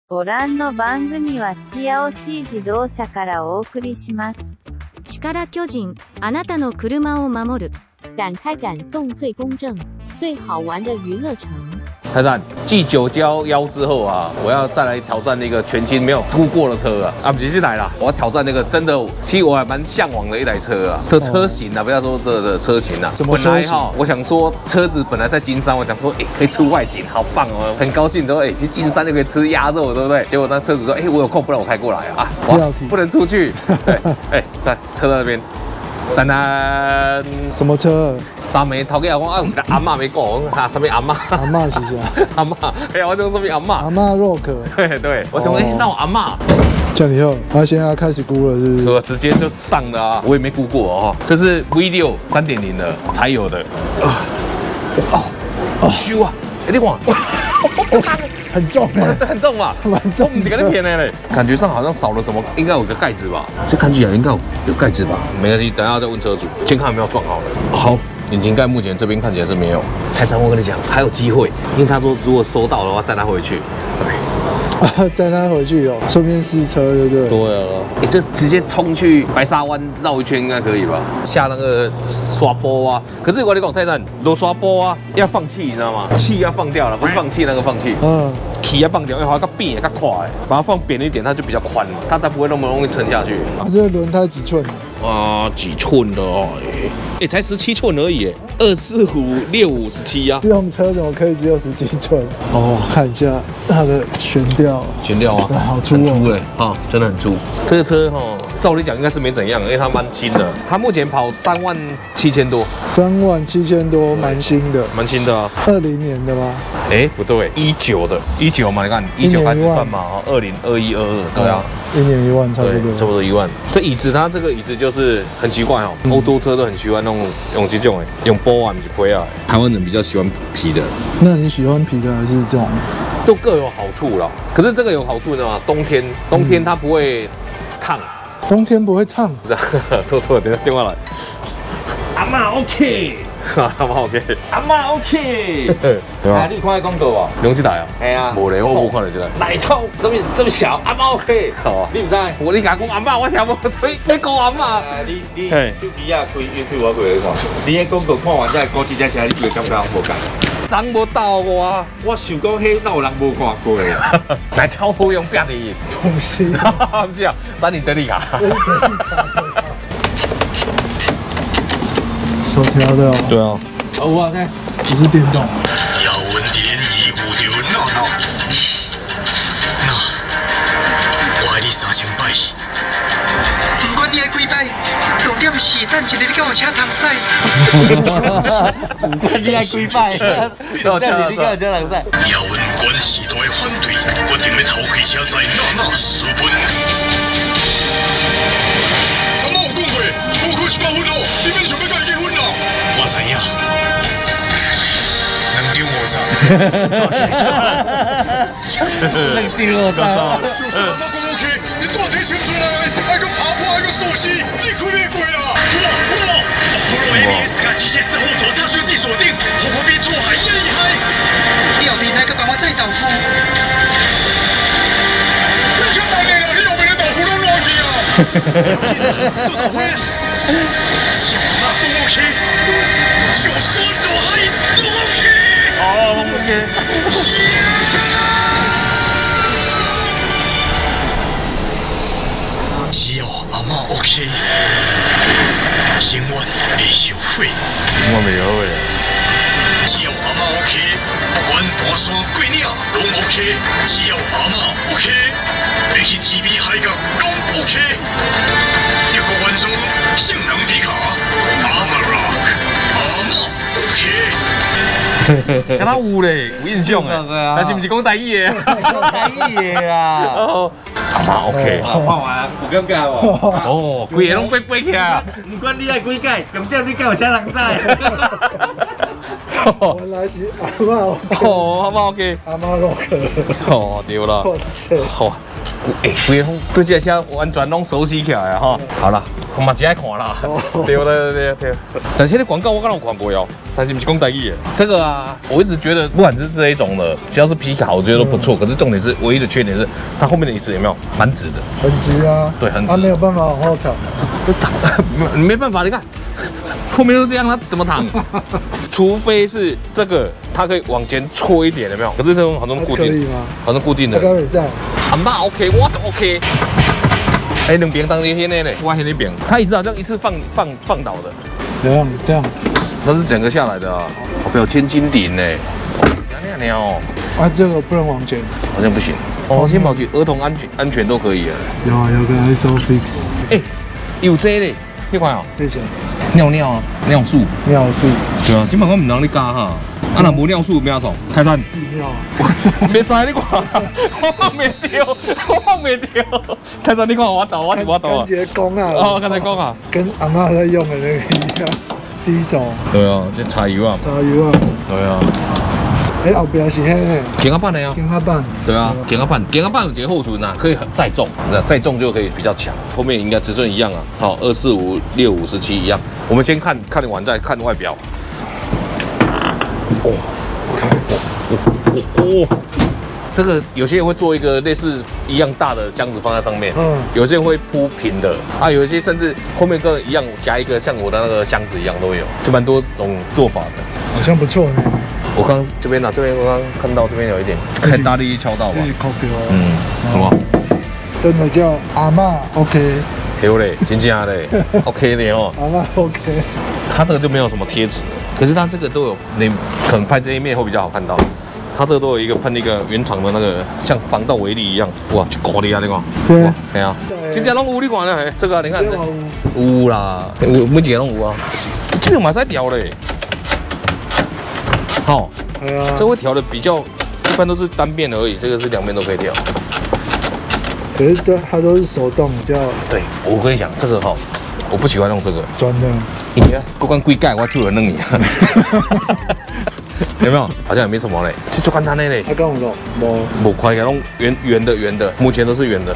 ご覧の番組はシアオシー自動車からお送りします。 力巨人、あなたの車を守る。 敢开敢送最公正、最好玩的娱乐城。 泰山，继9+1之后啊，我要再来挑战那个全新没有估过的车啊！不是来了，我要挑战那个真的，其实我还蛮向往的一台车啊，这车型啊，不要说这的车型啊。本来哈，我想说车子本来在金山，我想说，可以出外景，好棒哦，很高兴说，去金山就可以吃鸭肉，对不对？结果那车主说，我有空，不然我开过来啊，不能出去。对，在车在那边。丹丹， 什么车？ 昨暝头家讲有一个阿嬷没讲，什么阿嬷？ 阿嬷是啥？ 阿嬷，我讲什么阿嬷？ 阿嬷 rock。 对，我讲那我阿嬷。 叫你后，他现在要开始估了，是不是？ 我直接就上了啊，我也没估过哦。这是 V6 3.0的才有的。虚啊！你看。 很重哎， 很重嘛， 蛮重， 你给它偏了嘞。感觉上好像少了什么，应该有个盖子吧？这看起来应该有盖子吧？没关系，等下再问车主，先看有没有撞好了。好，引擎盖目前这边看起来是没有。泰山，我跟你讲，还有机会，因为他说如果收到的话，载他回去。 载他回去哦，顺便试车，对不对？ 对啊，这直接冲去白沙湾绕一圈应该可以吧？下那个刷波啊，可是我跟你讲，泰山，都刷波啊，要放气，你知道吗？气要放掉了，不是放气那个放气。气要放掉，因为它较扁也较快，把它放扁一点，它就比较宽嘛，它才不会那么容易沉下去。 这个轮胎几寸？ 几寸的哦？才17寸而已，2456517啊。 这种车怎么可以只有17寸？看一下它的悬吊啊，好粗嘞，真的很粗。这个车照理讲应该是没怎样，因为它蛮新的。它目前跑37000多 ，37000多，蛮新的， 啊。 20年的吗？ 不对，19的，19嘛，你看19开始算嘛，20、21、22，对啊 ，1年1万差不多， 差不多1万。这椅子，它这个椅子就是很奇怪哦，欧洲车都很喜欢弄这种用波啊，不是皮啊。台湾人比较喜欢皮的。 那你喜欢皮的还是这种？ 都各有好处啦。可是这个有好处呢，冬天它不会烫。 冬天不会烫？ 错，等下电话来。阿嬷 OK。阿嬷 OK， 阿嬷 OK， 对吧？你看那广告啊？ 用这台啊？ 哎呀， 无咧，我无看到这台。 奶超这么小，阿嬷 OK， 你唔知？ 你甲讲阿嬷，我听无，所以你讲阿嬷。 你手机啊开 YouTube 我过来看，你迄广告看完再讲这台车，你就感觉无共。 人无到我想讲迄哪有人无看过的？ 奶超好用，别的不是， 不是啊，3年德利卡。 手调的哦。 对啊。 有啊，看， 不是电动。 遥闻电意有着闹闹，那我爱你3000摆，不管你爱几摆，重点是等一日你跟我车通驶。 不管你爱几摆，重点是你跟我车通驶。 遥闻管时代反对，决定要偷开车载闹闹私奔。阿妈有讲过，无开18分哦，你免想要甲伊结婚啦。我知影，2张500。就是阿妈讲 OK， 你到底想出来？爱个爬坡，爱个溯溪，你开咩过啦？我Pro ABS 加机械式后座刹水器锁定，后果比左还要厉害。你后面那个帮我载豆腐。这下大累了，你后面的豆腐都乱去啊！做豆腐。小马都 OK， 就算落海都 OK。只要阿嬷 OK， 永远会后悔。 我没后悔。 只要阿嬷 OK， 不管爬山过岭拢 OK。只要阿嬷 OK， 你去 TV 海角拢 OK。德国原装性能皮卡，阿嬷 Rock， 阿嬷 OK。 敢若有咧，有印象诶，但是唔是讲台语诶， 台语诶啦。 阿嬷 OK， 看完有感觉无？ 规个拢飞起来。 唔管你爱几届，重点你跟我车通驶。 原来是阿嬷 OK。 阿嬷 OK。 阿嬷 rock。 对啦。 哇塞。 规个对这车完全拢熟悉起来啊！好了， 我嘛只爱看啦。对。但是那广告我刚有看过哦，但是不是讲台语的。这个啊，我一直觉得不管是这一种的，只要是皮卡，我觉得都不错。可是重点是，唯一的缺点是它后面的椅子有没有蛮直的？ 很直啊。 对，很直。 他没有办法往后躺。 没办法，你看。后面都这样，他怎么躺？除非是这个，它可以往前戳一点，有没有？可是这种好像固定， 可以吗？ 好像固定的。 他刚也在。 阿妈 OK， 我都 OK。哎，两边当那天呢，我那边，它椅子好像一次放倒的。 这样。 它是整个下来的啊，有千斤顶呢。鸟哦。 啊，这个不能往前。 好像不行。哦，先保持儿童安全都可以啊。 有个 ISOFIX。 哎，有这嘞，你看哦。 这些。 尿啊，尿素。对啊，基本上唔让你加哈。啊，若无尿素咩创？泰山。 自尿啊。 袂使你看，我放袂掉。泰山，你看我倒，我是我倒啊。 刚才讲啊。 哦，刚才讲啊。 跟阿嬷在用的那个一样，第一手。 对啊，这柴油啊。对啊。 哎，后边是迄个天花板的呀。 天花板。对啊，天花板有一个后存啊，可以载重，载重就可以比较强。后面应该尺寸一样啊，好，245、65、17一样。我们先看完再看外表。这个有些人会做一个类似一样大的箱子放在上面，有些人会铺平的啊，有一些甚至后面跟一样夹一个像我的那个箱子一样都有，就蛮多种做法的， 好像不错呢。 我刚这边我刚看到这边有一点，看大力敲到吧，什么？ 真的叫阿嬷 OK， 有嘞，真正嘞 ，OK 的哦， 阿嬷 OK。 它这个就没有什么贴纸，可是它这个都有，你可能拍这一面会比较好看到。它这个都有一个喷一个原厂的那个像防盗围篱一样，哇，就高的啊，你看， 对， 对啊，真正拢有你看呢，这个你看，有啦，每一个拢有啊，这个马赛调嘞，好，这会调的比较，一般都是单边而已，这个是两边都可以调。 可是它都是手动，叫对，我跟你讲，这个哈，我不喜欢用这个转的， 你啊，不管几盖我就有弄你。有没有？好像也没什么嘞，其实就简单的嘞。 他跟我说， 无快给弄圆的，目前都是圆的。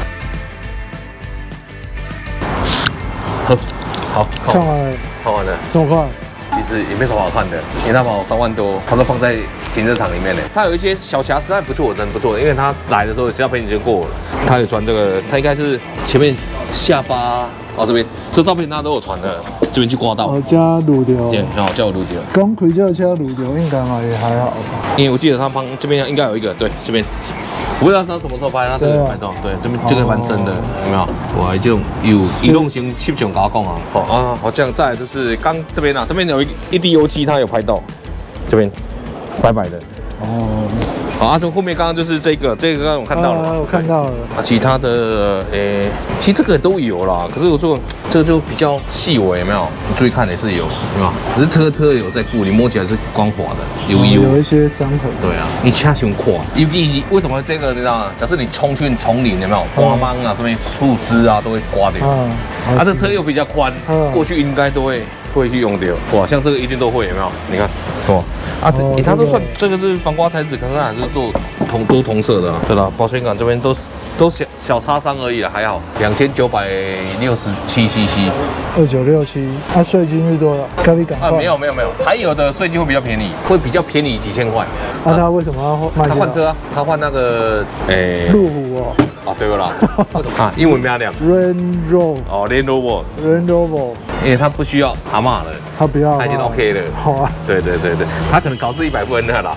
好， 看完了， 看完了， 这么快？ 其实也没什么好看的，因为它跑3万多，它都放在停车场里面嘞。它有一些小瑕疵，还不错，真不错。因为它来的时候照片已经过了，它有传这个，它应该是前面下巴哦这边，这照片它都有传的，这边去刮到。 加卤掉。 对，然后叫我卤掉。 刚开这车卤掉应该嘛也还好吧？ 因为我记得它旁这边应该有一个，对，这边。我不知道他什么时候拍，他这个拍到，对，这个蛮深的，有没有？哇，这种有移动型气球，跟我讲啊，好这样。再来就是刚这边啊，这边有一滴油漆，他有拍到，这边白白的。哦，好啊，从后面刚刚就是这个刚刚我看到了， 我看到了。 啊，其他的其实这个都有啦，可是我做这个就比较细微，有没有？你注意看也是有，对吧？可是车有在顾，你摸起来是光滑的，有一些伤痕。对啊，你掐胸垮，尤其是为什么这个你知道吗？假设你冲去丛林，有没有刮芒啊，上面树枝啊都会刮掉。啊，这车又比较宽，过去应该都会去用掉。哇，像这个一定都会，有没有？你看，哦，啊，它都算这个是防刮材质，可是它还是做同色的。对了，保险杆这边都小擦伤而已了，还好。2967cc。 2967，它税金是多少？赶紧赶快。 没有，柴油的税金会比较便宜，会比较便宜几千块。 那他为什么要卖？ 他换车啊，他换那个路虎哦。 啊，对了，为什么啊？英文没亮。 Range Rover。 哦 ，Range Rover。Range Rover。 因为他不需要阿嬷了， 他不要， 他已经 OK 了。 好啊。 对，他可能考试100分了啦。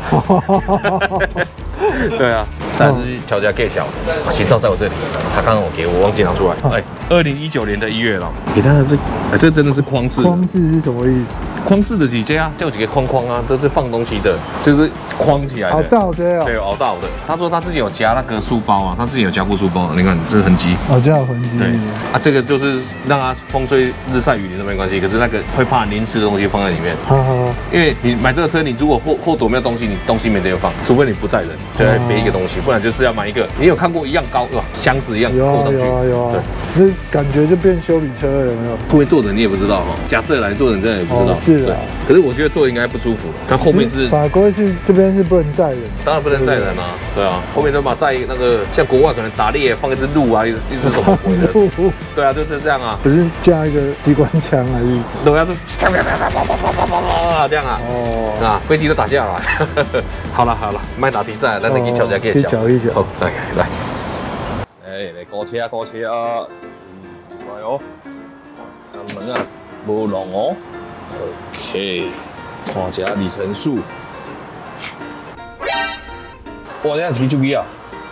对啊，再是乔家 K 小，行照在我这里，他刚刚我忘记拿出来。2019年的1月了，给他的这真的是框式。 框式是什么意思？ 框式的几件啊，就有几个框啊，都是放东西的，这是框起来的。 熬到的。 对，熬到的。他说他自己有夹那个书包啊，他自己有夹过书包，你看这个痕迹。 哦，这样痕迹。 对啊，这个就是让它风吹日晒雨淋都没关系，可是那个会怕淋湿的东西放在里面。因为你买这个车，你如果后斗没有东西，你东西没地方放，除非你不载人，就来背一个东西，不然就是要买一个。你有看过一样高哇，箱子一样扣上去？ 有啊。对，这感觉就变休旅车了，有没有？ 不会坐人你也不知道哈。假设来坐人真的也不知道。 是是啊， 可是我觉得坐应该不舒服，它后面是法规是这边是不能载人， 当然不能载人啊，对啊，后面都把载那个像国外可能打猎放一只鹿啊，一只什么鬼的，对啊，就是这样啊。 可是架一个机关枪还是？ 对啊，就啪啪啪啪啪啪啪啪啪这样啊。哦，啊，飞机都打架了。好了，卖打比赛，咱来去瞧一下， 去瞧一瞧。 好，来。哎，来高车啊！来哦，门啊，无弄哦。OK， 看一下里程数。哇，这样是手机啊！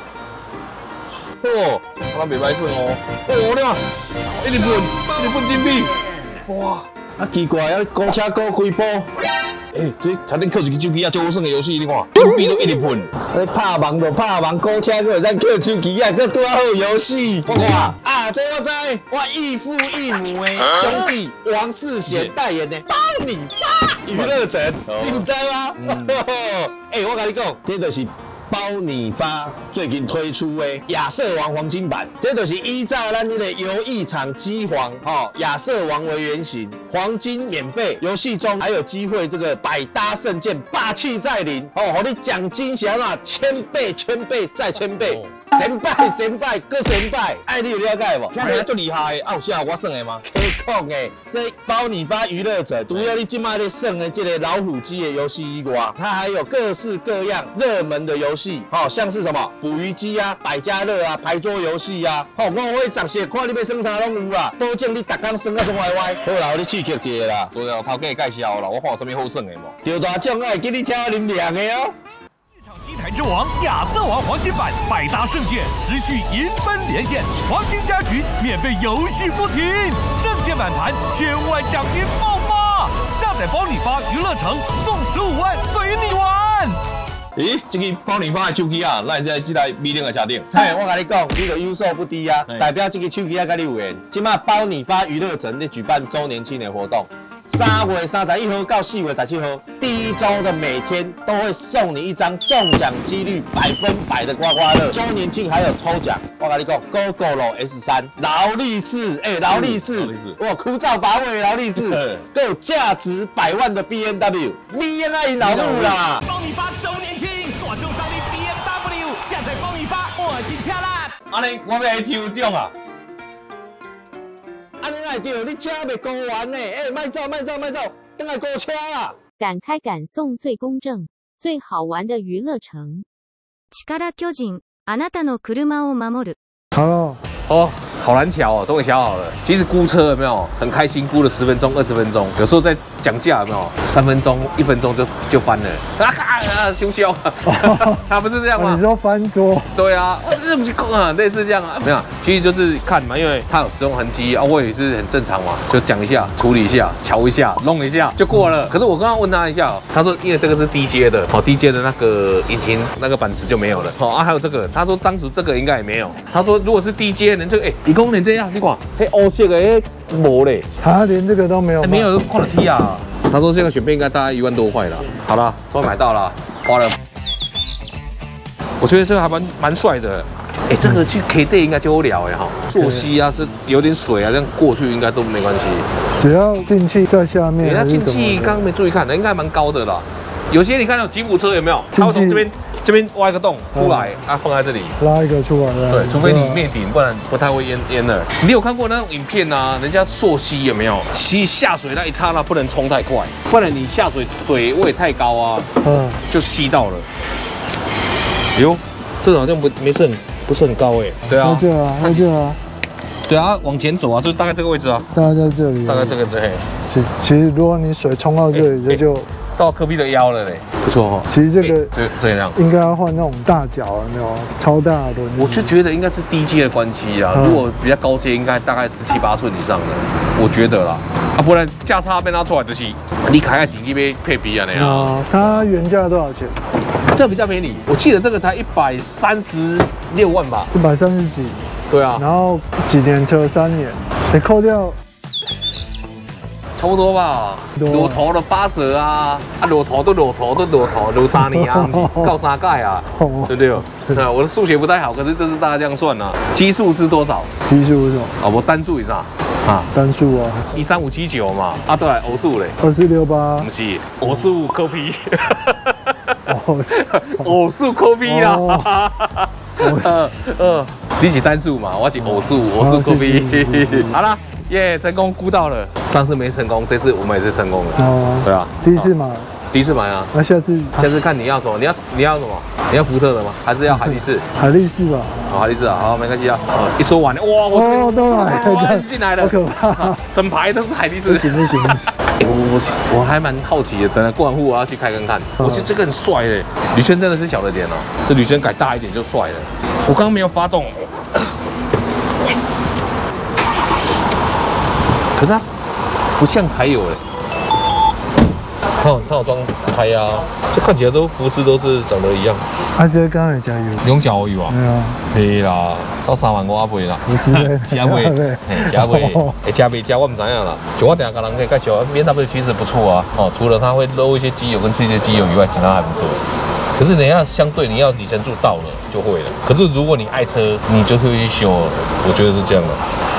哦，咱袂歹算哦。哦，你看，日本金币。哇， 啊奇怪啊，高车高几步？ 这差点扣一个手机啊，最好耍的游戏，你看，金币都1分。 你拍网就拍网，高车佫会使扣手机啊，佫拄好游戏。我看啊，这我知，我异父异母的兄弟王世贤代言的包你发娱乐城，你唔知吗？我跟你讲，这就是包你发最近推出的亚瑟王黄金版，这就是依照咱这个游艺场机皇亚瑟王为原型，黄金免费，游戏中还有机会这个百搭圣剑霸气再临哦，你奖金是啊1000倍再1000倍。神拜，搁神拜，你有了解无？听起来足厉害，有啥我算的吗？可讲的，这包你发娱乐城，除了你今麦咧算的这个老虎机的游戏以外，它还有各式各样热门的游戏，像是什么捕鱼机啊、百家乐啊、牌桌游戏啊，我会杂些，看你要算啥拢有啦，保证你逐工算啊爽歪歪。好啦，你刺激一下啦，对啊，头家介绍啦，我看有啥物好算的无？就大奖爱给你请啉凉的哦。 机台之王亚瑟王黄金版百搭圣剑持续银分连线，黄金加局免费游戏不停，圣剑满盘1000万奖金爆发，下载包你发娱乐城送15万随你玩。 咦，这个包你发的手机啊，咱现在这台米冷的家电。 我跟你讲，你的优秀不低啊，代表这个手机啊跟你有缘。今麦包你发娱乐城在举办周年庆的活动。3月31号到4月17号，第一周的每天都会送你一张中奖几率100%的刮刮乐。周年庆还有抽奖，我跟你讲 ，GoGo S3 劳力士，劳力士，哇，枯燥乏味劳力士，都有价值100万的 BMW，BNI 老母啦！ 包你发周年庆，大众赏你 BMW， 下载包你发，我先掐啦！ 尼我要来抽奖啊！ 安尼来对，你车未高完呢，卖走，等下高车啦！ 敢开敢送最公正、最好玩的娱乐城。 力巨人，あなたの車を守る。 好了。 哦，好难瞧哦，终于瞧好了。其实估车有没有很开心，估了10分钟、20分钟，有时候在讲价有没有3分钟、1分钟就翻了，羞羞，他不是这样吗？ 你说翻桌？ 对啊，这不是类似这样啊？没有，其实就是看嘛，因为它有使用痕迹啊，我也是很正常嘛，就讲一下、处理一下、瞧一下、弄一下就过了。可是我刚刚问他一下，他说因为这个是低阶的，低阶的那个引擎那个板子就没有了，还有这个，他说当时这个应该也没有，他说如果是低阶。这个一公连这样，你看，黑欧色的没嘞， 他连这个都没有， 没有看了 T 啊。他说这个选配应该大概1万多块了。好了，终于买到了，花了。我觉得这个还蛮帅的。这个去 K D 应该就好聊哈，坐膝啊是有点水啊，这样过去应该都没关系。 只要进气在下面， 它进气刚刚没注意看，应该蛮高的啦。有些你看到吉普车有没有？它会从这边挖一个洞出来啊，放在这里拉一个出来了。 对，除非你灭顶，不然不太会淹的。你有看过那种影片啊？人家溯溪有没有？溪下水那一刹那不能冲太快，不然你下水位太高啊，就吸到了。哟，这个好像不是很高哎。对啊， 那这啊。 对啊，往前走啊，就是大概这个位置啊。 大概在这里。 大概这个嘿。 其实如果你水冲到这里，这就。 到科比的腰了嘞，不错哈。 其实这个这样应该要换那种大脚啊，那种超大的轮子。 我就觉得应该是低阶的关系啊，如果比较高阶，应该大概17、18寸以上的，我觉得啦。不然价差被拿出来就是你开下紧一杯配比啊那样。 它原价多少钱？ 这比较便宜，我记得这个才136万吧。 130几。 对啊。 然后几年车？3年，得扣掉。 差不多吧，裸头的8折啊，裸头裸3年啊，告3盖啊，对不对？我的数学不太好，可是这是大概这样算啊。基数是多少？ 基数是什么？ 我单数以上。 啊， 单数啊 13579嘛，啊对，偶数嘞， 2468， 不是偶数 copy， 哦， 偶数 copy 啦。你是单数嘛，我是偶数 copy。好啦，耶，成功估到了，上次没成功，这次我们也是成功了。 哦， 对啊， 第一次买， 第一次买啊， 那下次看你要什么，你要什么？你要福特的吗？还是要海力士？ 海力士吧。 好，海力士啊，好，没关系啊。一说完了，哇， 哦，都来了， 进来了， 好可怕， 整排都是海力士。 不行不行不行。 我还蛮好奇的，等下过完户我要去开看看。我觉得这个很帅嘞，铝圈真的是小了点哦，这铝圈改大一点就帅了。我刚刚没有发动，可是它不像才有哎。它有装胎啊，这看起来都服饰都是长得一样。 啊，这个刚刚有加油， 用脚而已吧？ 对啊， 可以啦，到3万5买啦。 不是嘞， 加买，加买，加没加我唔知影啦。就我等下跟人可以介绍 ，BMW 其实不错啊。哦，除了它会漏一些机油跟吃一些机油以外，其他还不错。可是你要相对你要里程数到了就会了。可是如果你爱车，你就会去修，我觉得是这样的。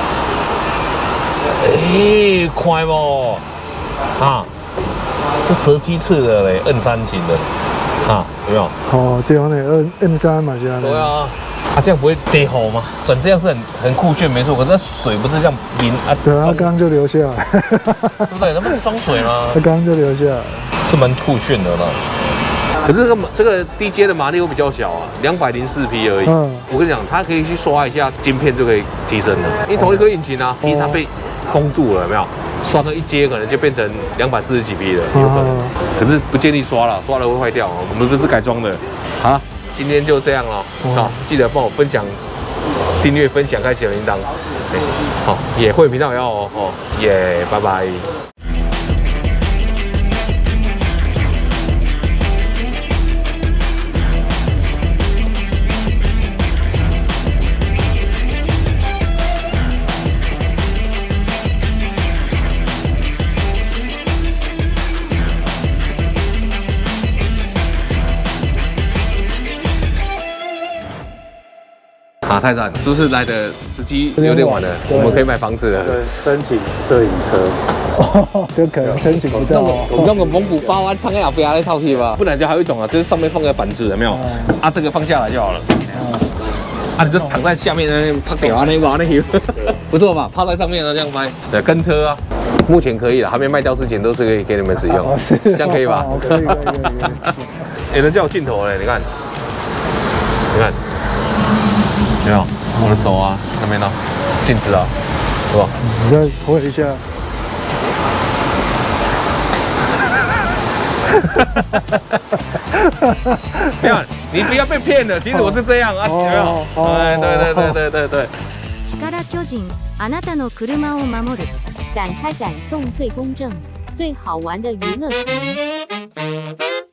哎，快不？啊！这折机翅的嘞，N3型的，啊，有没有？ 哦，对啊，那N3嘛，这样。 对啊，啊这样不会跌吼吗？转这样是很酷炫，没错。可是水不是这样淋啊？ 对啊，他刚刚就流下来， 对不对？那不是装水吗？ 他刚刚就流下来， 是蛮酷炫的啦。可是这个低阶的马力会比较小啊，204匹而已。我跟你讲，它可以去刷一下晶片就可以提升了。因为同一颗引擎啊，因为它被封住了，有没有？刷个一阶可能就变成240几匹了，有可能。可是不建议刷了，刷了会坏掉哦。我们不是改装的。好，今天就这样了。好，记得帮我分享、订阅、分享、开启小铃铛。好，也会频道也要哦。哦，耶，拜拜。啊，太赞！是不是来的时机有点晚了？我们可以买房子了。 对，申请摄影车。哦，就可能申请不到。 我弄个蒙古包啊，藏在后边那套可以吧？不然就还有一种啊，就是上面放个板子，有没有？啊，这个放下来就好了。啊，你就躺在下面那拍屌啊，那把那有，不错嘛，趴在上面呢这样拍。对，跟车啊，目前可以了，还没卖掉之前都是可以给你们使用。这样可以吧？ 可以。 有人叫我镜头嘞，你看，你看。没有，我的手啊，那边呢，镜子啊，是吧？ 你再挥一下。 没有，你不要被骗了，其实我是这样啊，有没有？对。 力巨人，あなたの車を守る。 展开展送最公正、最好玩的娱乐。